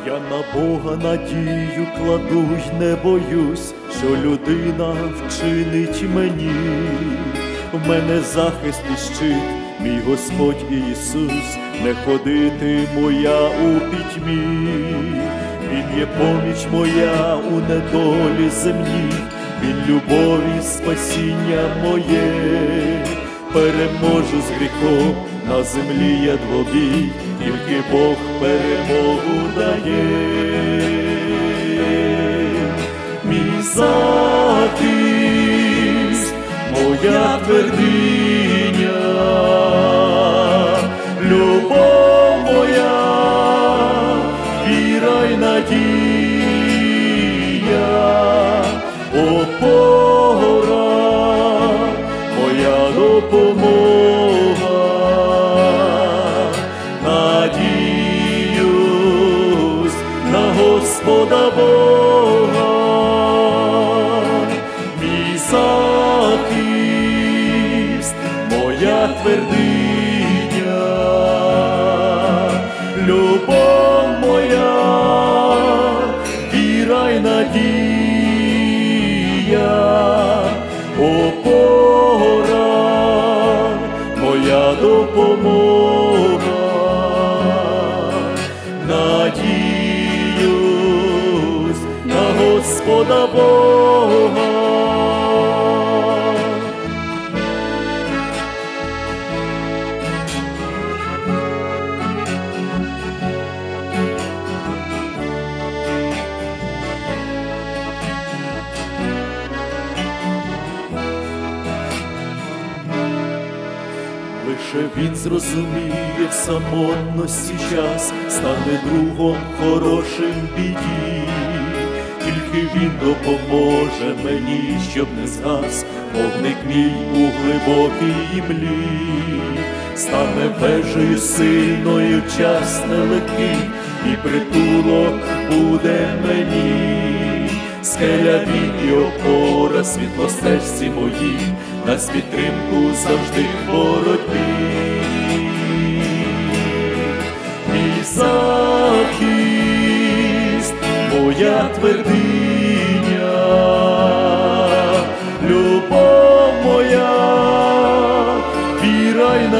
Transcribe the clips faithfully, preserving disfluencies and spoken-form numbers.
Я на Бога надію кладу й не боюсь, що людина вчинить мені. В мене захист і щит, мій Господь Ісус, не ходитиму я у пітьмі. Він є поміч моя у недолі земній, Він любові спасіння моє. Переможу з гріхом, на землі є двобій, тільки Бог перемогу дає. Мій захист, моя твердиня, любов моя, віра й надія, опора, моя допомога. Надіюсь на Господа Бога, мій захист, моя твердиня, любов моя, віра й надія, опора, моя допомога. Надіюсь на Господа Бога. Лише він зрозуміє в самотності час, стане другом хорошим в біді. Тільки він допоможе мені, щоб не згас вогник мій у глибокій млі. Стане вежею сильною в час нелегкий, і притулок буде мені. Скеля він і опора, світло стежці моїй, дасть підтримку завжди в боротьбі. Мій захист, моя твердиня, любов моя, віра й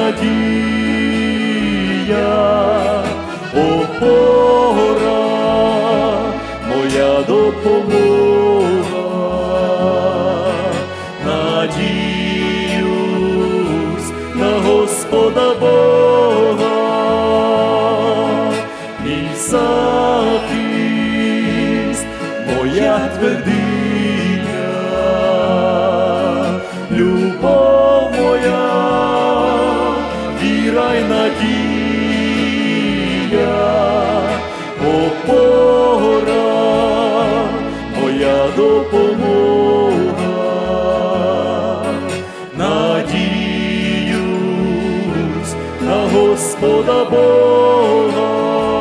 надія, опора, моя допомога. Надіюсь на Господа Бога, мій захист, моя твердиня, любов моя, віра й надія, опора, моя допомога. Надіюсь на Господа Бога.